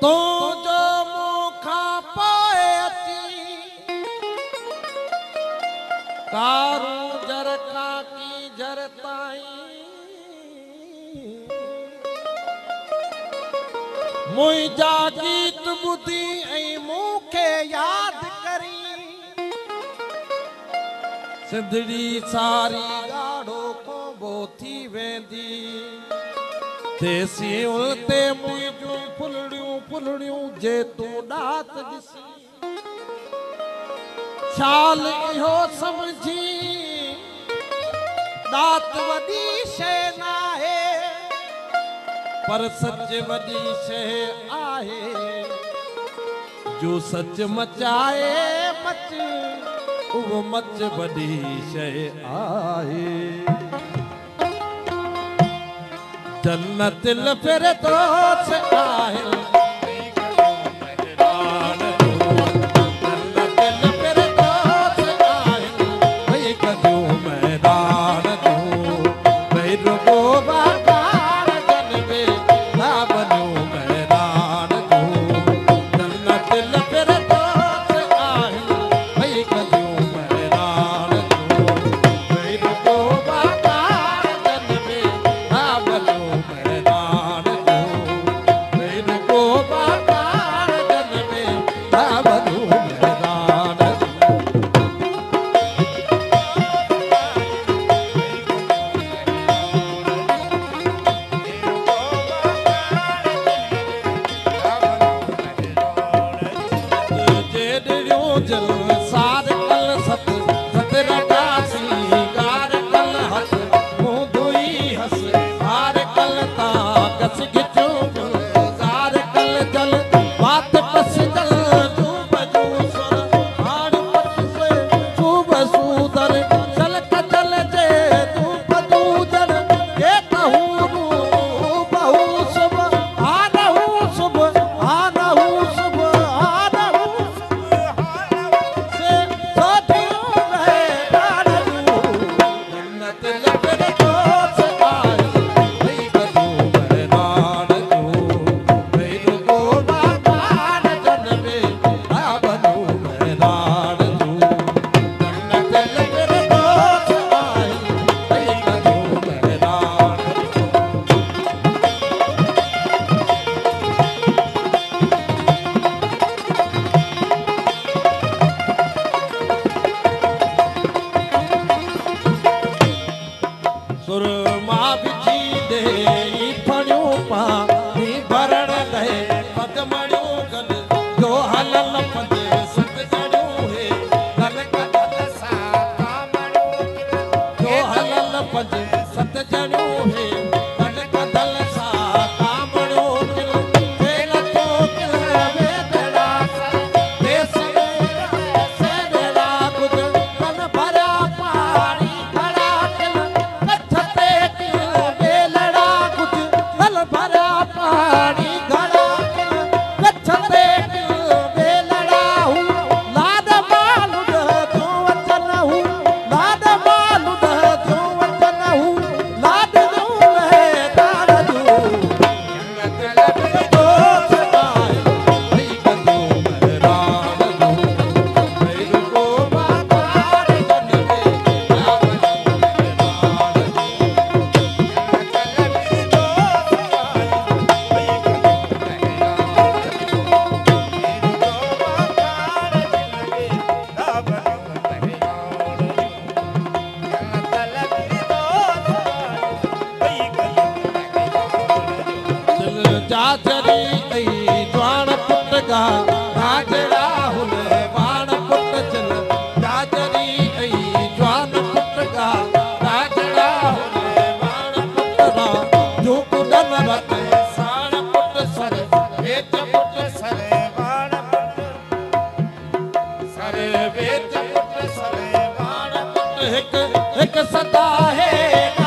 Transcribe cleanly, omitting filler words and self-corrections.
तो जो मुखा पाए अची कारू जरका की जरताई मुझा गीत बुधी ऐं मूंखे याद करी सिंधड़ी सारी गाढ़ो कोबो थी वेंदी देसी उल्टे मुझू फुलड़ियूं जे तू डात दिसी शाल इहो समझी दात वडी शे ना है पर सच वडी शे आहे जो सच मचाए मच वो मच वडी शे आहे जन्नत फिर तो से आहे एक सदा है